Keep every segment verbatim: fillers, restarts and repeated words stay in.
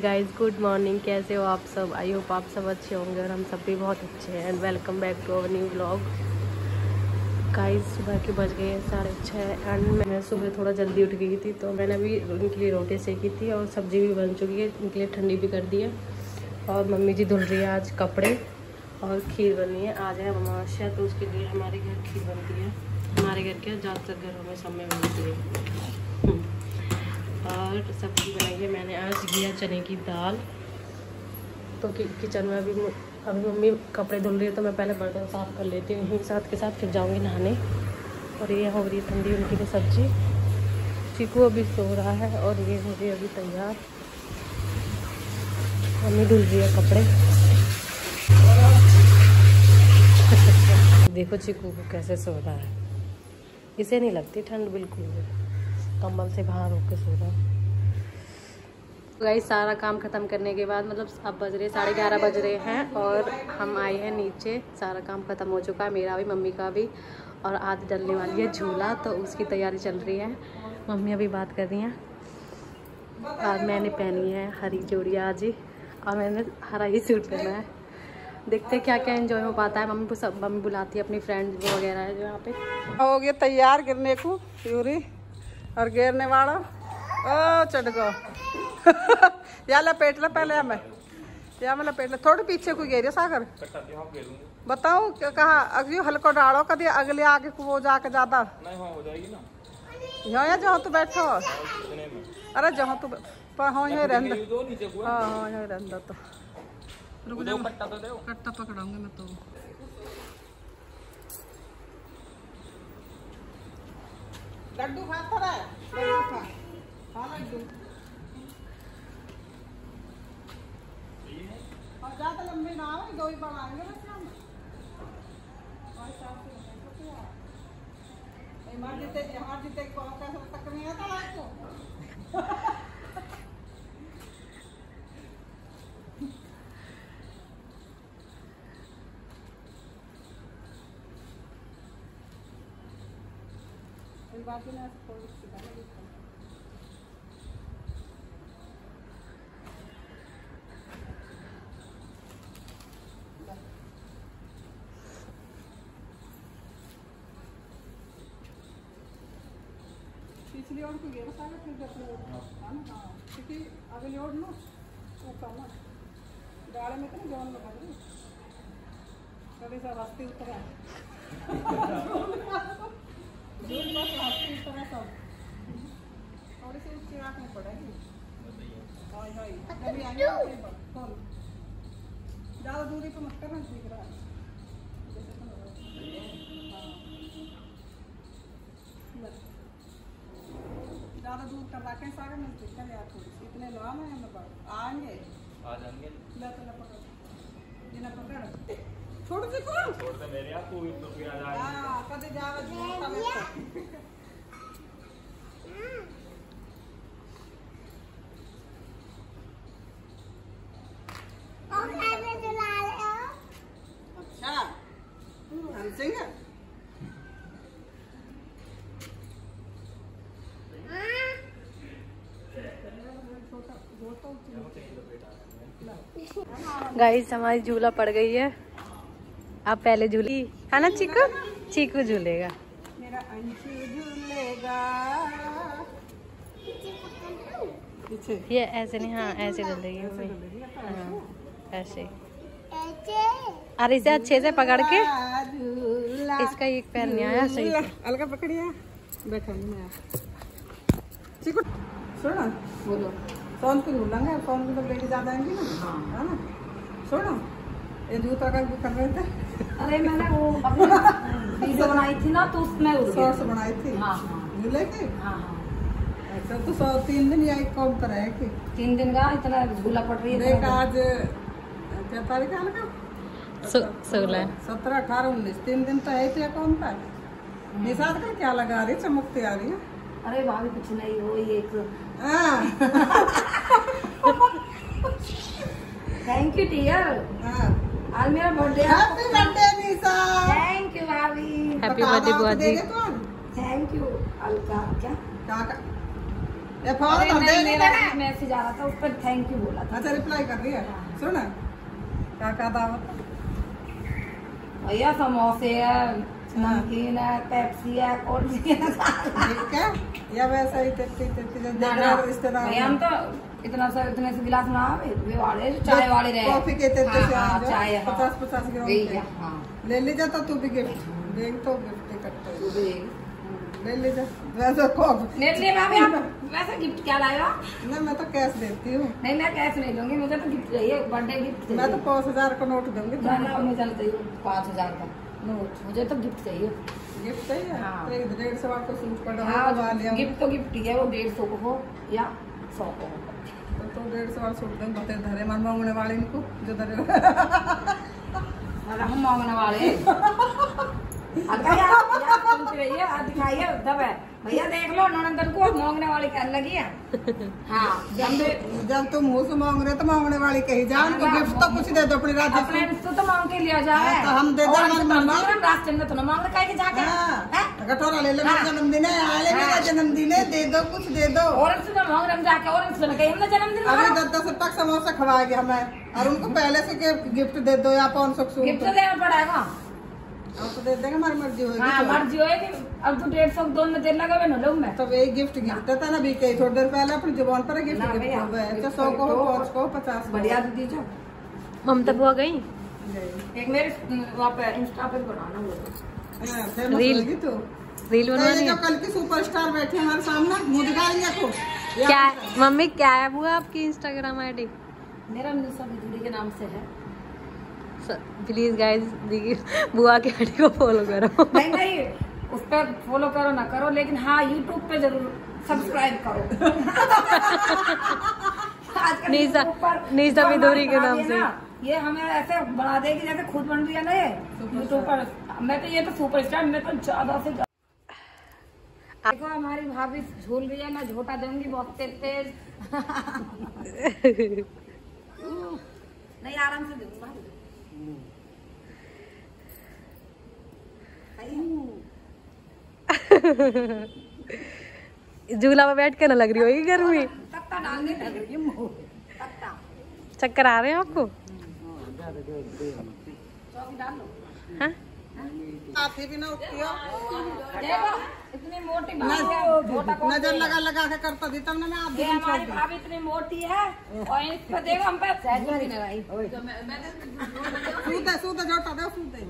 Guys good morning, कैसे हो आप सब। आई होप आप सब अच्छे होंगे और हम सब भी बहुत अच्छे हैं। And welcome back to our new vlog. Guys सुबह के बज गए साढ़े छः एंड मैं सुबह थोड़ा जल्दी उठ गई थी, तो मैंने अभी उनके लिए रोटी सेकी थी और सब्ज़ी भी बन चुकी है, उनके लिए ठंडी भी कर दी है। और मम्मी जी धुल रही है आज कपड़े और खीर बनी है। आज है अमावस्या, तो उसके लिए हमारे घर खीर बनती है। हमारे घर के ज़्यादातर घरों में सब में बनती है। और सब्ज़ी बनाई है मैंने आज घिया चने की दाल। तो कि, किचन में अभी अभी मम्मी कपड़े धुल रही है, तो मैं पहले बर्तन साफ़ कर लेती हूँ साथ के साथ, फिर जाऊँगी नहाने। और ये हो रही है ठंडी उनकी लिए सब्ज़ी। चीकू अभी सो रहा है और ये हो रही अभी तैयार। मम्मी धुल रही है कपड़े। देखो चीकू को कैसे सो रहा है, इसे नहीं लगती ठंड बिल्कुल भी, कंबल से बाहर होकर सो रहा है। गाइस सारा काम ख़त्म करने के बाद, मतलब अब बज रहे साढ़े ग्यारह बज रहे हैं और हम आए हैं नीचे। सारा काम ख़त्म हो चुका है, मेरा भी मम्मी का भी। और आज डलने वाली है झूला, तो उसकी तैयारी चल रही है। मम्मी अभी बात कर रही हैं। आज मैंने पहनी है हरी चूड़ी आज ही, और मैंने हरा ही सूट पहना है। देखते हैं क्या क्या एंजॉय हो पाता है। मम्मी सब मम्मी बुलाती है अपनी फ्रेंड्स वगैरह है जो यहाँ पे। हो गया तैयार गिरने को यूरी और गिरने वाला ओ चढ़ गो। या लपेट ला पहले हमें, या मैं लपेट ला थोड़ी पीछे को गिरे सागर। बताओ कहा अगली हल्को डालो कभी अगले आगे को वो जाके ज्यादा नहीं हो जाएगी ना। यहाँ या जहाँ तू बैठो, अरे जहाँ तू हाँ यहाँ रहना, हाँ हाँ यहाँ रहना। तो रुक जाओ, कट्टा तो दो, कट्टा पकड़ाऊंगी मैं तो। लड्डू खाता रहा है, लड्डू खा, खा लड्डू। और ज़्यादा लंबे ना हो, दो ही बढ़ाएंगे बस हम। मार जीते, मार जीते को कैसे तक नहीं आता आपको। बाकी ना थोड़ी सी गाना लिखा पिछली ओर को गया सारा फिर अपने ओर हां हां क्योंकि अगली ओर ना वो कम है गाड़ी में तो जोन लगा दे कभी सब रास्ते उतरा दूर बस रास्ते उतरा सब थोड़ी सी ऊंची रखनी पड़ेगी। हाय हाय कभी आगे आगे खोल ज़्यादा दूरी पे मत करना, ठीक रहा जैसे तो ज़्यादा दूर कर रखें सारे नजदीक कर यार, थोड़ी सी इतने लो में हम आएंगे आ जाएंगे। ले तो ले पकड़, ये ना पकड़ छोड़ दे को छोड़ दे मेरे यार, तू तो फिर आ जाए। हां कदे जावे मोटा में और खाने चला ले। अच्छा हम सिंह गाइस हमारी झूला पड़ गई है। आप पहले झूली है ना चीकू, चीकू झूलेगा। मेरा अंशु झूलेगा पीछे, ये ऐसे नहीं, हाँ ऐसे झूलेगी मम्मी, हाँ ऐसे। अरे इसे अच्छे से पकड़ के, इसका एक पैर नहीं आया सही से। अलगा पकड़िए बैठा मैं चीकू सुनो बोलो कौन को झूलेंगे, कौन को तो लेके ज्यादा आएंगे ना, है ना। सुनो ये जूता का कर रहे थे। अरे मैंने वो वीडियो बनाई थी ना, तो उसमें सॉस बनाई थी। हाँ झूले के। हाँ अच्छा तो सौ तीन दिन या एक कौन तरह है कि तीन दिन का इतना झूला पड़ रही है। देख आज क्या तारीख है लगा, सोलह सत्रह अठारह उन्नीस तीन दिन तो है थे कौन था निशाद का क्या लगा रही चमकती आ रही है। अरे भाभी कुछ नहीं हो ये एक थैंक यू डियर। आज मेरा birthday. Happy birthday Nisha. Thank you भाभी। हैप्पी बर्थडे बुआ जी। Thank you. अलका क्या काका ये फॉर्म भर दे। मेरा मैसेज आ रहा था, उस पर थैंक यू बोला था। अच्छा रिप्लाई कर रही है। सुन क्या क्या दावत भैया, समोसे है, नमकीन है, पेप्सी है, कोल्ड ड्रिंक है। क्या या वैसा ही तेती तेती ना ना भैया, हम तो इतना सा इतने से गिलास ना वे वाले चाय वाले रहे, कॉफी के तेते से हाँ, चाय पचास पचास ग्राम के हाँ ले ले जा। तो तू भी गिफ्ट देख, तो गिफ्ट करते तू भी ले ले जा। वैसे कॉफी नेट लिए मैं भी वैसे गिफ्ट क्या लाएगा? नहीं मैं तो कैश देती हूँ। नहीं मैं कैश नहीं लूंगी, मुझे तो गिफ्ट चाहिए, बर्थडे गिफ्ट चाहिए। मैं तो पाँच हजार का नोट दूंगी। ना ना मुझे चाहिए पाँच हजार का नोट, मुझे तो गिफ्ट चाहिए। गिफ्ट चाहिए? हाँ। तो एक डेढ़ सौ आपको सूट पड़ा हाँ, गिफ्ट तो गिफ्ट ही है, वो डेढ़ सौ को हो या सौ को हो। तो, तो डेढ़ सौ वाला सूट देंगे बते धरे मन मांगने वाले इनको जो धरे हम मांगने वाले दिखाइए तब है भैया, देख लो ननंदन को मांगने वाली कहने लगी है। हाँ जब जब तुम मुँह से मांग रहे तो मांगने वाली कही जाओ, उनको गिफ्ट तो कुछ दे दो अपनी रात अपने तो, तो मांग के लिया जाए। तो हम दे दो रास्ते में तो ना मांग रखा है जाके कटोरा ले लो, मेरा जन्मदिन है, आले मेरा जन्मदिन है, दे दो कुछ दे दो। और से मांग रहे जाके, और से कहीं हमने जन्मदिन अभी दस दस रुपया समोसा खवाएंगे हमें, और उनको पहले से गिफ्ट दे दो या पाँच सौ सूट गिफ्ट देना पड़ेगा। अब तो दे देंगे, हमारी मर्जी होगी। हाँ मर्जी होगी। अब तो डेढ़ सौ दोनों देर लगा हुए ना लोग में तब एक गिफ्ट गिफ्ट था ना भी कही थोड़ी देर पहले अपनी जुबान पर गिफ्ट गिफ्ट सौ को हो, पाँच को, पचास बढ़िया दीदी जो ममता बुआ गई। एक मेरे वहाँ पे इंस्टा पे बनाना रील तो रील बनवानी है। कल की सुपरस्टार बैठे हमारे सामने, मुँह दिखाएंगे आपको। क्या मम्मी क्या है बुआ आपकी इंस्टाग्राम आईडी? मेरा निशा बिजली के नाम से है। प्लीज गाइस बुआ के आईडी को फॉलो करो। नहीं नहीं उस पर फॉलो करो ना करो, लेकिन हाँ यूट्यूब पे जरूर सब्सक्राइब करो। निशा निशा बिदोरी के नाम से ये हमें ऐसे बढ़ा देगी जैसे खुद बन रही है ना ये यूट्यूब पर। मैं तो ये तो सुपरस्टार, मैं तो ज्यादा से ज्यादा। देखो हमारी भाभी झूल रही है, मैं झोटा दूंगी बहुत तेज तेज। नहीं आराम से दूंगी भाभी। झूला में बैठ के ना लग रही होगी गर्मी? तख्ता डालने लग रही है, तख्ता। चक्कर आ रहे हैं आपको? चौकी डाल लो। हाँ आती भी ना उठती हो। देखो इतनी मोटी भाभी नजर लगा लगा के करता दी तब ना मैं आप हमारी भाभी इतनी मोटी है, और इस पे देखो हम पे सहज भी नहीं लगाई। सूते सूते जोटा दो सूते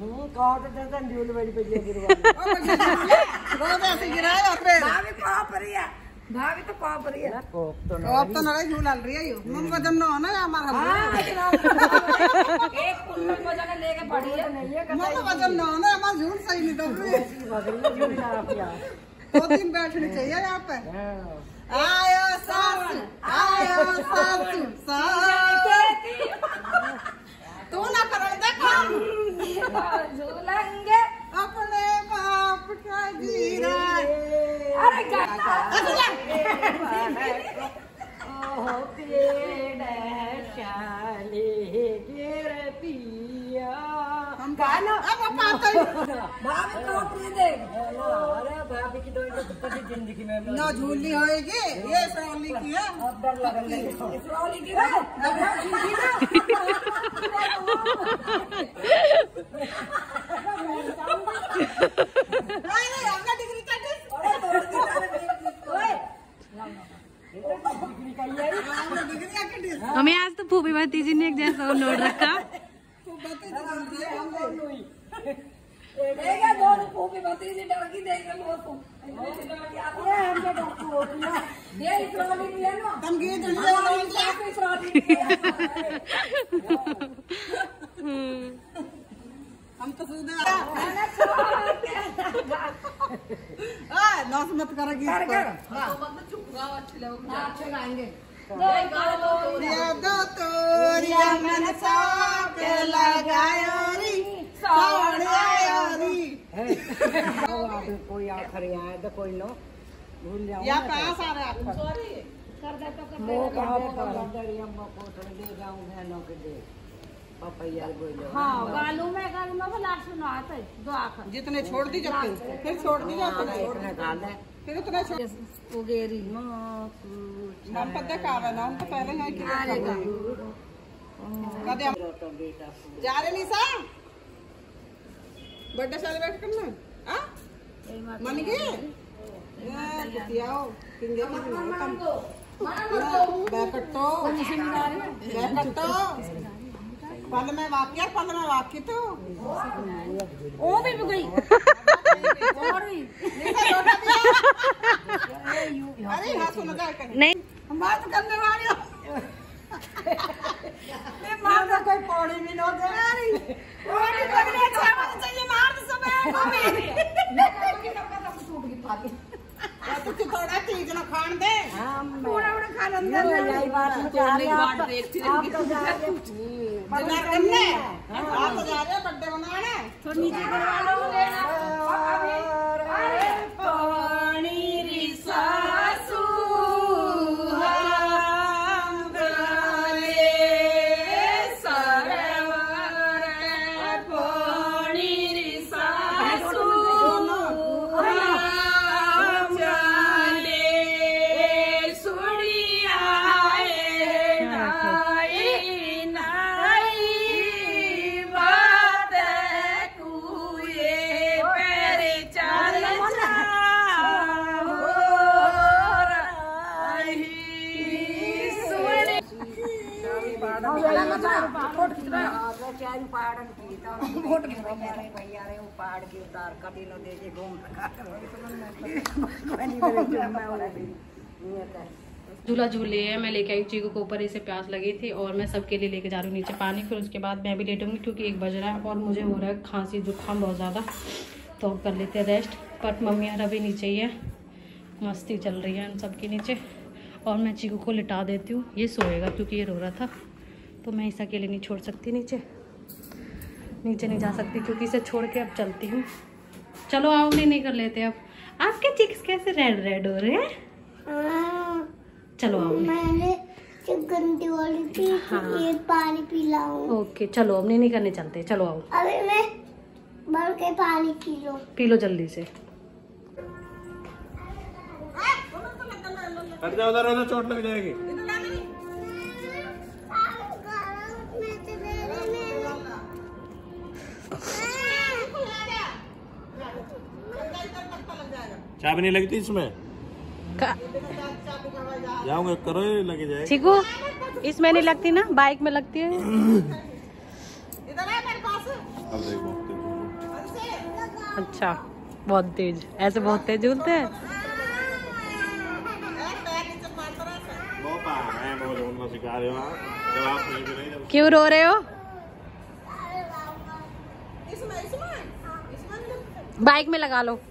रोज ऐसे गिराया फिर भाभी कहाँ पर है? भाभी तो कहाँ पर है? अब तो लड़ाई झूला रही है। मम वजन ना हो ना हमारा, एक कुंटल वजन लेके पड़ी है। मम वजन ना हो ना हमारा, झूठ सही नहीं दब रही। दो दिन बैठनी चाहिए यहाँ पे। आयो सास आयो सासू तू ना करो देखो झूलेंगे अपने बाप का जीरा। अरे क्या हम गाना अब पाते भाभी नौकरी देख। भाभी की तो जिंदगी में ना झूली होएगी, ये सोली की है। अब डर लग रही है। इसवाली की ना नहीं नहीं हमने डिग्री कर दी। हमने डिग्री कर दी। हमें आज तो फूफी भतीजी ने एक जैसा नोट रखा। देखा दोनों फूफी भतीजी डर की देख लो तुम। ये हमने डॉक्टर हो गया। ये इसवाली की है ना। तुम गए जल्दी वाला इसवाली की है। हम तो सूदे नौस मत करेगी कर कर अच्छे गाएंगे। ये दो तोरिया मन साक लगायो री सावण आयो री। कोई आखिर आए तो कोई नो भूल जाओ या पास आ रहे आप सॉरी कर दे तो कर वो कहाँ पर दरिया में को थोड़ी दे जाऊं बहनों के दे पापा यार बोलो। हाँ गालू में गालू में लास्ट सुना आता है दो आखिर जितने छोड़ दी जब फिर छोड़ दी जाते छोड़ने खा ले फिर उतना उगेरी नाम पता का है नाम तो पहले है कि कदे जा रहे निशा बर्थडे सेलिब्रेट करना हां मन गए यार बुतियाओ किंगे की बैकटो बैकटो पल में वाक्य पल में वाक्य तो ओ भी गई और भी अरे हां सुनो जा कर नहीं हम बात करने वाली हो ये मार तो कोई पौड़ी भी न दे रही पौड़ी लगने छह बजे चाहिए मार तो सब मम्मी मैं की कदम टूट गई पागी तो कि थोड़ा चीज ना खान दे पूरा पूरा खाना अंदर यही बात में चाह रहे आप आप तो जा रहे बर्थडे करने आप तो जा रहे बर्थडे मनाने तो नीचे करवा लो लेना अरे पानी री सासू झूला झूले है। मैं लेके आई चीकू को ऊपर, इसे प्यास लगी थी और मैं सबके लिए लेके जा रही हूँ नीचे पानी। फिर उसके बाद मैं भी लेटूंगी क्योंकि एक बज रहा है और मुझे हो रहा है खांसी जुकाम बहुत ज़्यादा, तो कर लेते हैं रेस्ट। बट मम्मी यार अभी नीचे ही है, मस्ती चल रही है उन सबके नीचे। और मैं चीकू को लिटा देती हूँ, ये सोएगा क्योंकि ये रो रहा था, तो मैं इसे अकेले नहीं छोड़ सकती नीचे नीचे नहीं जा सकती क्योंकि इसे छोड़ के अब चलती हूँ। चलो आओ, नहीं नहीं कर लेते अब। आपके चिक्स कैसे रेड रेड हो रहे हैं? चलो आओ, मैंने गंदी वाली थी हाँ। ये पानी पिलाऊं। ओके चलो अब नहीं नहीं करने चलते, चलो आओ। अभी मैं भर के पानी पी लो पी लो जल्दी से। हट जाओ उधर, उधर चोट लग जाएगी। चाबी नहीं लगती इसमें, जाऊंगा करो लगी जाएगी। चीकू इसमें नहीं लगती ना, बाइक में लगती है। इधर आ मेरे पास। अब देखो, देखो। अच्छा बहुत तेज, ऐसे बहुत तेज झूलते हैं। वो पा मैं वो झूलना सिखा रहे हो आप, जब आप नहीं भी नहीं जब क्यों रो रहे हो? इसमें इसमें इसमें बाइक में लगा लो।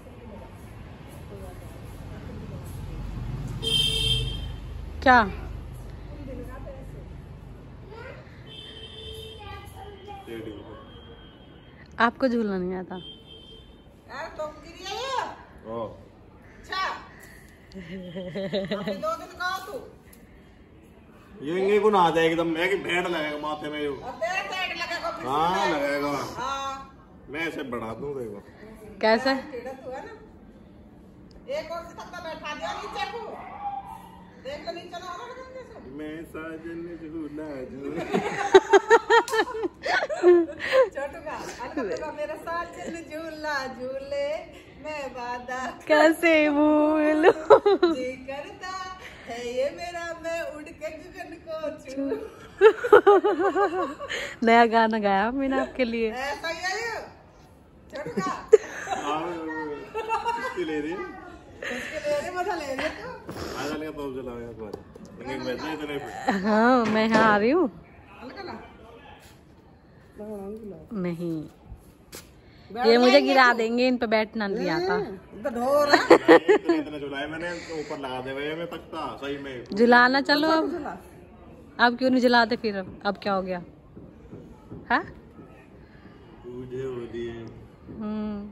क्या आपको झूलना नहीं आता? यार तुम गिरी है ये। ओ अच्छा अभी दो दिन का तू ये इंगे को ना आ जाए एकदम, मैं कि भेड़ लगेगा माथे में यो। अब तेरे पेट लगेगा फिर। हाँ लगेगा, हाँ मैं ऐसे बढ़ा दूं देखो। कैसे? टेढ़ा तू है ना, एक और से तक बैठा दिया नीचे को, देख लो नीचे ना हो रहा है। मैं साजन झूला झूला छोटू का अलग मेरा साजन झूला झूले मैं वादा कैसे भूलूं जी करता है ये मेरा, मैं उड़ के गगन को छू। नया गाना गाया मैंने आपके लिए। ऐसा ही है ये छोटू का। किसकी ले रही है? उसके ले रहे मजा ले रहे तो आ जाने का तो चलाओ एक बार, लेकिन वैसे इतने हाँ मैं यहाँ आ रही हूँ। अलग ना नहीं ये मुझे गिरा देंगे, इन पे बैठना नहीं आता। तो ढोर है इतने इतने झुलाए मैंने, तो ऊपर लगा दे भाई मैं तकता सही में। झुलाना चलो अब, अब क्यों नहीं झुलाते फिर? अब अब क्या हो गया? हाँ तुझे हो दिए हम्म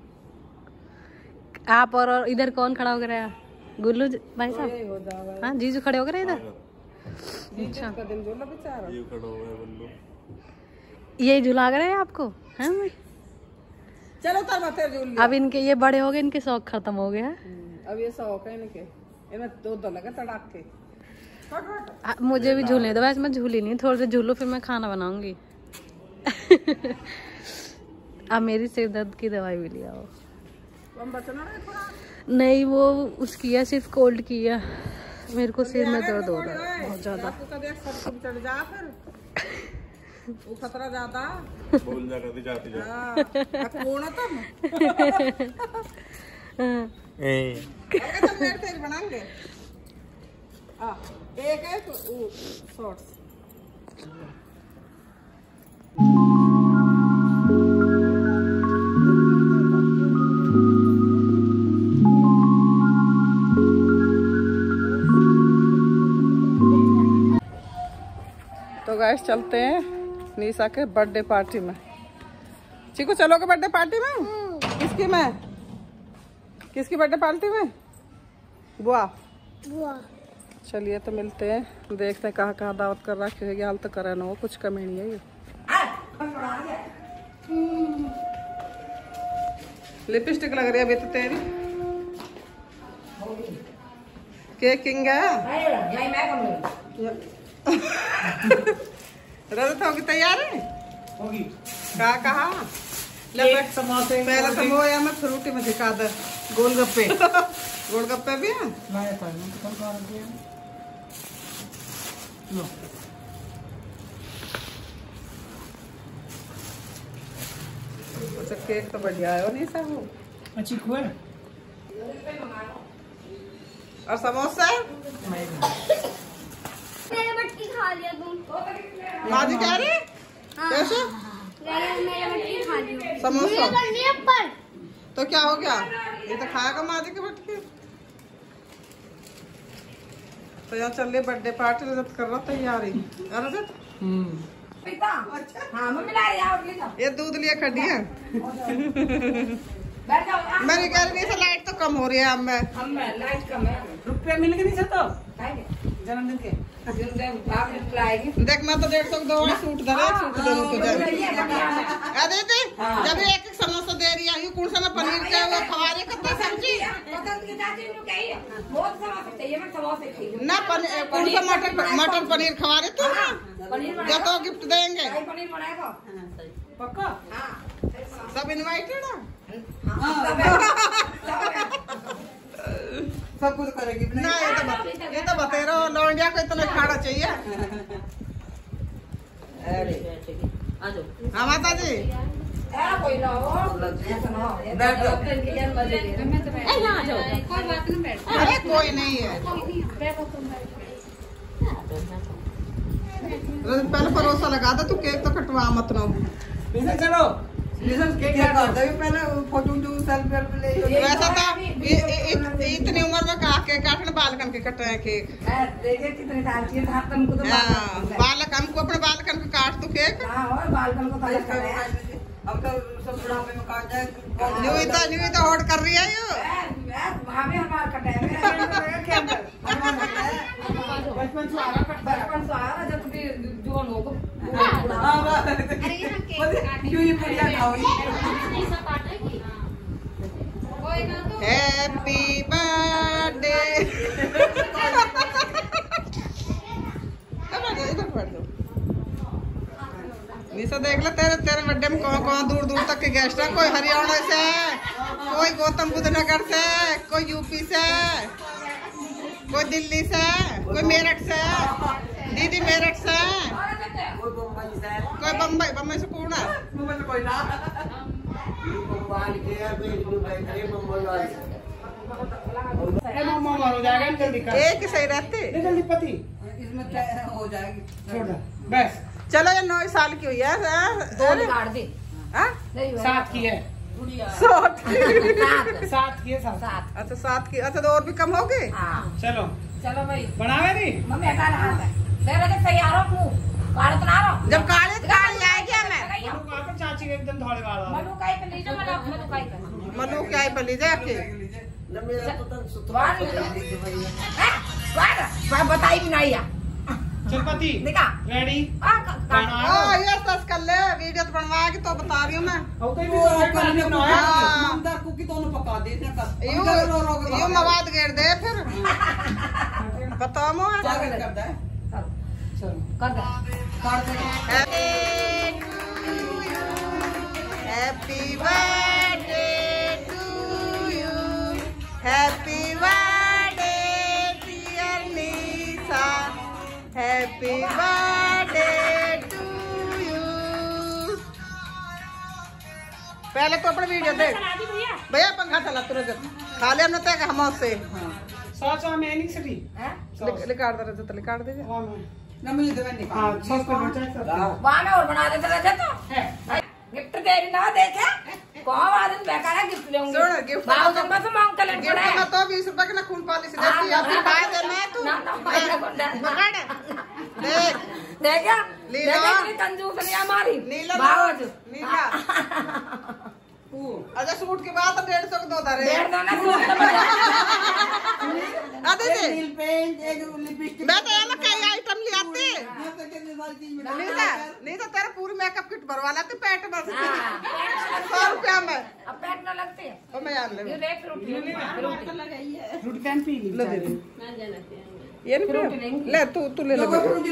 आप और, और इधर कौन खड़ा हो गया? गुल्लू ज- भाई साहब, हाँ जीजू खड़े हो गए इधर। अच्छा ये खड़ा हुआ है बल्लू। यही झुला रहे हैं आपको? हैं? चलो तर मत झूल अब इनके ये बड़े हो गए, इनके शौक खत्म हो गए हैं। अब ये शौक है इनके, इनमें दो दो लगे तड़ाक के। आ, मुझे भी झूलने दो, वैसे मैं झूली नहीं, थोड़ी देर झूलो फिर मैं खाना बनाऊंगी। अब मेरी सिर दर्द की दवाई भी लिया हो। नहीं वो उसकी है, सिर्फ कोल्ड की है। मेरे को सिर में दर्द हो रहा है बहुत ज्यादा। चढ़ जा फिर वो खतरा ज्यादा बोल जा करती जाती जा। हां कौन है तुम? ए तो मेरे तेल बनाएंगे। हां एक है वो शॉर्ट्स। तो गाइस चलते हैं निशा के बर्थडे पार्टी में। चीकू चलोगे बर्थडे पार्टी में? किसकी में? किसकी बर्थडे पार्टी में? बुआ बुआ। चलिए तो मिलते हैं, देखते हैं कहाँ कहाँ दावत कर रखी होगी। हाल तो करे ना हो, कुछ कमी नहीं है ये। लिपस्टिक लग रही है अभी तो तेरी। केक किंग है। रजत होगी तैयार है? होगी। कहा कहा समोसे पहले तो वो या मैं फ्रूटी में दिखा दे। गोलगप्पे गोलगप्पे भी है। लाया था मैं तो कल दिया लो। अच्छा केक तो बढ़िया है नहीं सब वो अच्छी खुए और समोसा मेरे मटकी खा लिया तुम। माजी कह रही कैसे? मेरे मटकी खा लियो। समोसा पर तो क्या हो गया? ये तो खाएगा माजी के मटकी। तो यहाँ चल रही बर्थडे पार्टी, रजत कर रहा तैयारी। रजत हाँ मम्मी ला रही है। ये दूध लिए खड़ी है। बैठ जाओ। मेरी कह रही है लाइट तो कम हो रही है। अब मैं हम लाइट कम है। रुपये मिल के नहीं सकता खाएंगे जन्मदिन के। देख मैं तो डेढ़ सौ दो सूट दे रहा सूट दे तुझे। अरे दे जब एक एक समोसा दे रही है कौन सा मैं पनीर के वो खवारे कितना सब्जी ना पनीर कौन सा मटर मटर पनीर खवारे तू जब तो गिफ्ट देंगे पक्का सब इनवाइटेड है। सब कुछ करेगी ना ये तो बत, ये तो बते रहो लौंडिया को इतना खाना चाहिए। हाँ माता जी अरे कोई नहीं है। पहले परोसा लगा दे तू केक तो कटवा मत ना। चलो पहले फोटो सेल्फी ले। वैसा तो इतनी उम्र में कहा केक काटने बालकन के कट रहे हैं केक। देखिए कितने साल की था तुमको तो बालक हमको अपने बालकन के काट तू केक। बालकन को अब तो सब बुढ़ापे में काट जाए। न्यू तो न्यू तो होड़ कर रही है यो। भाभी हमारा कटे बचपन से आ रहा बचपन से आया जब भी जवान हो गो क्यों ये बढ़िया खाओगी। Happy birthday. इधर बैठ जाओ निशा देख ले तेरे तेरे बर्थडे में कौन कौन दूर दूर तक के गेस्ट है। कोई हरियाणा से, कोई गौतम बुद्ध नगर से, कोई यूपी से, कोई दिल्ली से, कोई मेरठ से, दीदी मेरठ से, कोई बम्बई बम्बई से कौन है? कोई ना एक ही सही रहते जल्दी पति इसमें हो जाएगी। बस चलो ये नौ साल की हुई है। दो निकाल दे सात की है। सात की सात की है सात। सात अच्छा सात की। अच्छा तो और भी कम हो गए। चलो चलो भाई बनावे नहीं मम्मी हटा रहा है तेरे के तैयार हो तू काढ़ तो ना रहो जब काले काले आएगी हमें चाची के एकदम थोड़े वाला मनु काई पे लीजिए मनु मनु काई पे मनु क्या है पली जाके बार बार बताई भी नहीं या चलपति दिखा रेडी आ का ओ ये सस कर ले वीडियो तो बनवा के तो बता रही हूँ मैं। और कोई भी हाँ कुकी दोनों पका दे यो यो मवाद घेर दे फिर बताओ मो करता है चलो कर दे कर दे happy birthday to you happy birthday dear Nisha happy birthday to you. पहले तो अपने वीडियो देख भैया पंखा चला तुरंत खा ले हमने तय हम से सॉस और मैं नहीं सटी लिकाड़ दे रहे तो लिकाड़ दे ना मुझे दे नहीं हां सॉस को बचा वाना और बना देते रहे तो गिफ्ट तेरी ना देखे कौन आदमी बेकार गिफ्ट लेंगे सुन गिफ्ट बाबू तुम बस मांग कर लेट पड़ा गिफ्ट तो बीस रुपए के ना खून पॉलिश देती है अभी पाए दे मैं तू ना ना पकड़ देख देखा लीला। देखा कितनी कंजूस है हमारी नीला बाबू नीला अच्छा सूट के बाद डेढ़ सौ के दो दारे डेढ़ दो ना सूट तो बजा अरे दे नील पेंट एक लिपस्टिक मैं तो यहाँ कई आइटम ले आते नीता नीता तेरा पूरी मेकअप किट भरवा लाते पेट में सौ रुपया में अब पेट ना लगते हैं ओ मैं यार ले ये देख फ्रूट फ्रूट कैन पी ले दे ये नहीं ले तू तू ले ले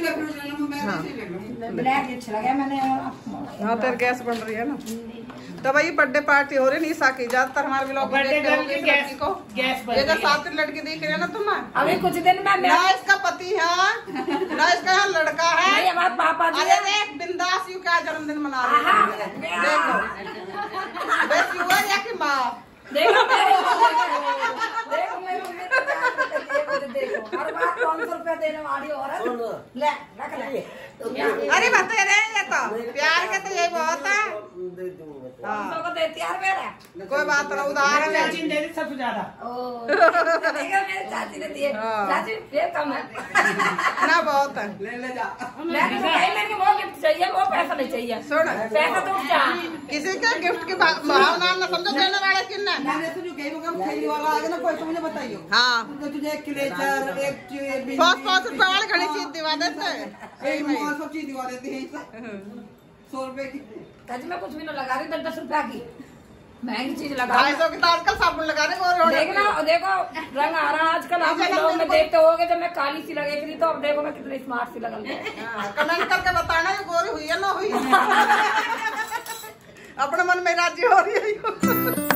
ब्लैक अच्छा लगा मैंने और हाँ तेरे गैस बन रही है ना। तो भाई बर्थडे पार्टी हो रही निशा की ज्यादातर हमारे व्लॉग में बर्थडे देखते गर्ल होगे की इस गैस लड़की को गैस ये जो साथ की लड़की दिख रही है ना तुम अभी कुछ दिन में मैं ना इसका पति है ना इसका यहाँ लड़का है नहीं हमारे पापा जी अरे देख बिंदास यू क्या जन्मदिन मना रही है देखो बस यू है या कि माँ देखो मेरे देखो मेरी मम्मी तो प्यार करती है मुझे देखो हर बार पाँच सौ रुपया देने वाली औरत ले रख ले अरे बता रहे ये तो प्यार के तो यही बहुत है पाँच सौ को देती है मेरा कोई बात ना उधार है चाची ने दे दी सबसे ज्यादा ओ देखो मेरी चाची ने दिए चाची ये कम है ना बहुत है मैंने तो कही लेकिन वो गिफ्ट चाहिए वो पैसा नहीं चाहिए सुन पैसा तो जा किसी के गिफ्ट की भावना न समझो देने वाले किन मैंने तुझे कहीं मगर खरीद वाला आगे ना कोई तो मुझे बताइयो हाँ तो तुझे एक क्लेचर एक पाँच पाँच रुपए वाले घड़ी चीज दिवा देते एक मोबाइल सब चीज दिवा देते हैं सौ रुपए की कज में कुछ भी ना लगा रही दस दस रुपया की महंगी चीज लगा ढाई सौ की तो आजकल साबुन लगा रहे और देखना और देखो रंग आ रहा है आजकल आप लोग में देखते होगे जब मैं काली सी लगे थी तो अब देखो मैं कितनी स्मार्ट सी लगल कमेंट करके बताना ये गोरी हुई है ना हुई अपने मन में राजी हो रही है